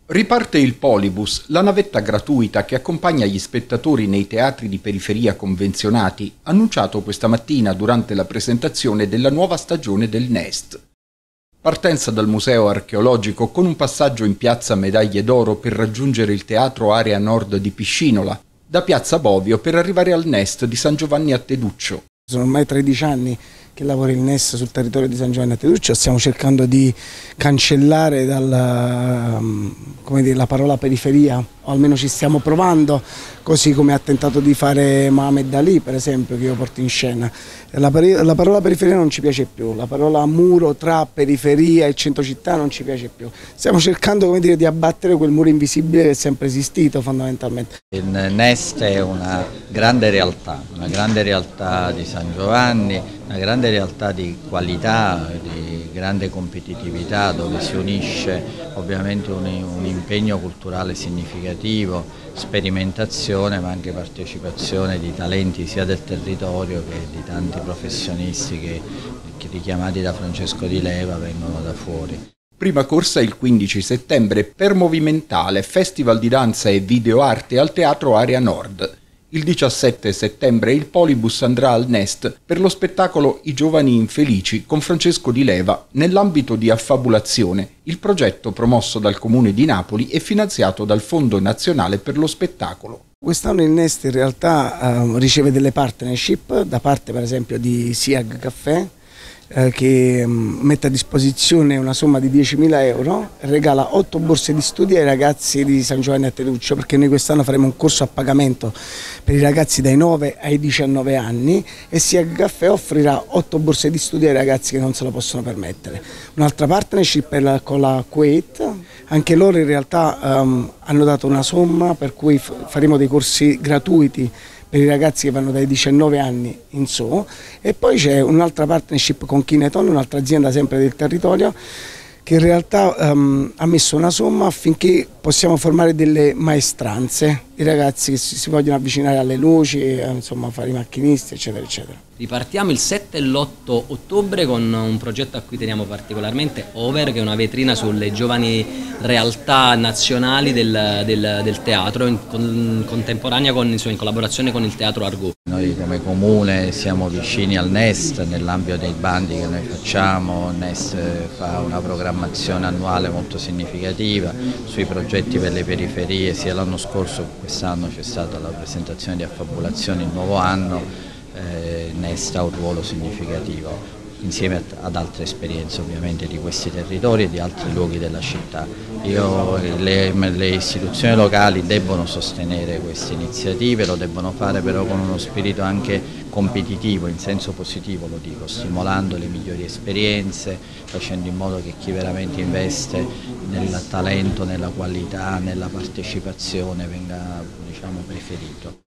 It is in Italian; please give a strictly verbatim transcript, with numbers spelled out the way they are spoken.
Riparte il Polibus, la navetta gratuita che accompagna gli spettatori nei teatri di periferia convenzionati, annunciato questa mattina durante la presentazione della nuova stagione del Nest. Partenza dal Museo Archeologico con un passaggio in piazza Medaglie d'Oro per raggiungere il Teatro Area Nord di Piscinola, da piazza Bovio per arrivare al Nest di San Giovanni a Teduccio. Sono ormai tredici anni che lavora il Nest sul territorio di San Giovanni a Teduccio, stiamo cercando di cancellare dalla, come dire, la parola periferia, o almeno ci stiamo provando, così come ha tentato di fare Mohamed Ali, per esempio, che io porto in scena. La, la parola periferia non ci piace più, la parola muro tra periferia e centro città non ci piace più. Stiamo cercando, come dire, di abbattere quel muro invisibile che è sempre esistito fondamentalmente. Il Nest è una grande realtà, una grande realtà di San Giovanni, una grande realtà di qualità, di grande competitività, dove si unisce ovviamente un, un impegno culturale significativo, sperimentazione ma anche partecipazione di talenti sia del territorio che di tanti professionisti che, che richiamati da Francesco Di Leva vengono da fuori. Prima corsa il quindici settembre per Movimentale, festival di danza e videoarte al Teatro Area Nord. Il diciassette settembre il Polibus andrà al Nest per lo spettacolo I Giovani Infelici con Francesco Di Leva nell'ambito di Affabulazione, il progetto promosso dal Comune di Napoli e finanziato dal Fondo Nazionale per lo Spettacolo. Quest'anno il Nest in realtà eh, riceve delle partnership da parte per esempio di SIAG Caffè, eh, che mh, mette a disposizione una somma di diecimila euro e regala otto borse di studio ai ragazzi di San Giovanni a Teduccio, perché noi quest'anno faremo un corso a pagamento per i ragazzi dai nove ai diciannove anni e SIAG Caffè offrirà otto borse di studio ai ragazzi che non se lo possono permettere. Un'altra partnership è la, con la Kuwait, anche loro in realtà um, hanno dato una somma per cui faremo dei corsi gratuiti per i ragazzi che vanno dai diciannove anni in su, e poi c'è un'altra partnership con Kineton, un'altra azienda sempre del territorio, che in realtà um, ha messo una somma affinché possiamo formare delle maestranze, i ragazzi che si, si vogliono avvicinare alle luci, eh, insomma fare i macchinisti eccetera eccetera. Ripartiamo il sette e l'otto ottobre con un progetto a cui teniamo particolarmente, Over, che è una vetrina sulle giovani realtà nazionali del, del, del teatro, in con, contemporanea con, insomma, in collaborazione con il Teatro Argo. Noi come Comune siamo vicini al Nest nell'ambito dei bandi che noi facciamo. Il Nest fa una programmazione annuale molto significativa sui progetti per le periferie, sia l'anno scorso che quest'anno c'è stata la presentazione di Affabulazione, il nuovo anno. Eh, Nest ha un ruolo significativo insieme ad altre esperienze ovviamente di questi territori e di altri luoghi della città. Io, le, le istituzioni locali debbono sostenere queste iniziative, lo debbono fare però con uno spirito anche competitivo, in senso positivo lo dico, stimolando le migliori esperienze, facendo in modo che chi veramente investe nel talento, nella qualità, nella partecipazione venga, diciamo, preferito.